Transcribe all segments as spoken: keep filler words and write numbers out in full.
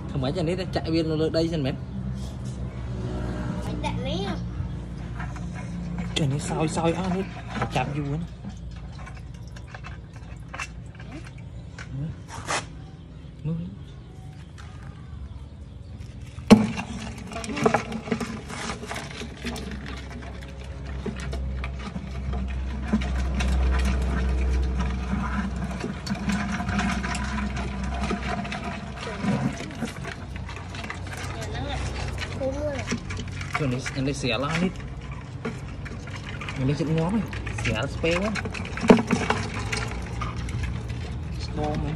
không phải cho nên chạy viên nó đây xem mẹ trời nó soi soi á nó chạm vô nữa cái này cái này xẻ la nít cái này chỉnh nhóm này xẻ spray quá ngon mà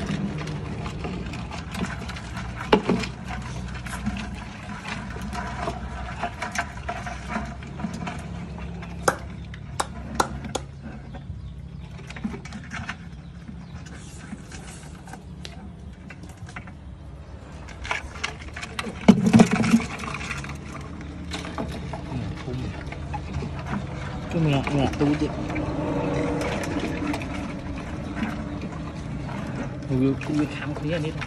cái mẹ mẹ tu chứ người cũng bị khám khí này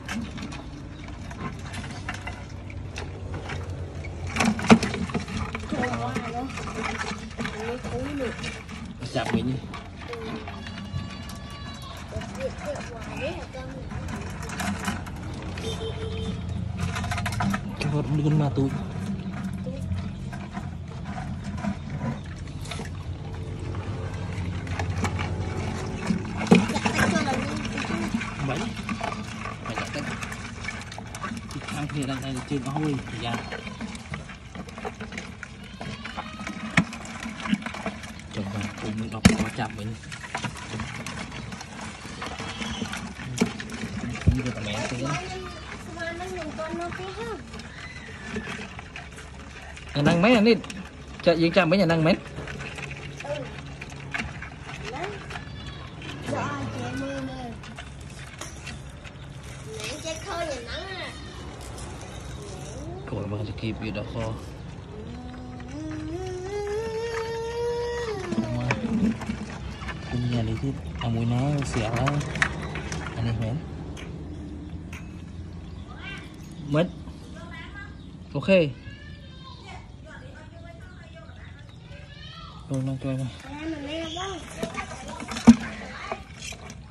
chạm mình đi cái vật đừng mà tôi bảy phải đặt cách ăn thì đang đây chưa có hôi thì ra chồng bà cùng mình đọc có chạm mình không được mẹ thế nhà năng mấy anh đi chạy gì chạm mấy nhà năng mấy cội bằng kịp gì đó kho cùng nhà đi tiếp à mùi nó xẻo đó anh em mến mất ok rồi mang cho em